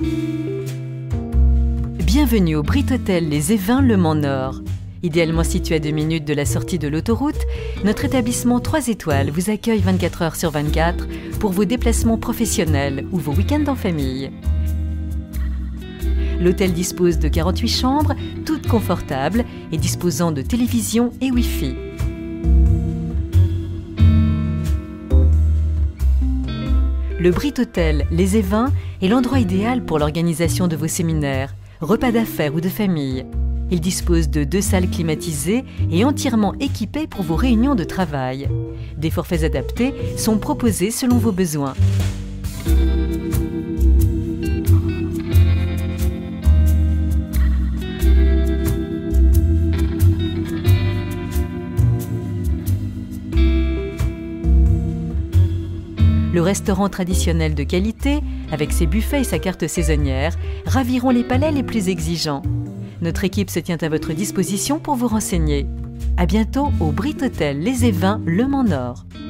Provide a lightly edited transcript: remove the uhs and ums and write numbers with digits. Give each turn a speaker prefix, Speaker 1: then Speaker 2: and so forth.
Speaker 1: Bienvenue au Brit Hôtel Les Évins Le Mans Nord. Idéalement situé à 2 minutes de la sortie de l'autoroute, notre établissement 3 étoiles vous accueille 24 heures sur 24 pour vos déplacements professionnels ou vos week-ends en famille. L'hôtel dispose de 48 chambres, toutes confortables et disposant de télévision et Wi-Fi. Le Brit Hôtel Les Évins est l'endroit idéal pour l'organisation de vos séminaires, repas d'affaires ou de famille. Il dispose de 2 salles climatisées et entièrement équipées pour vos réunions de travail. Des forfaits adaptés sont proposés selon vos besoins. Le restaurant traditionnel de qualité, avec ses buffets et sa carte saisonnière, raviront les palais les plus exigeants. Notre équipe se tient à votre disposition pour vous renseigner. À bientôt au Brit Hôtel Les Évins Le Mans Nord.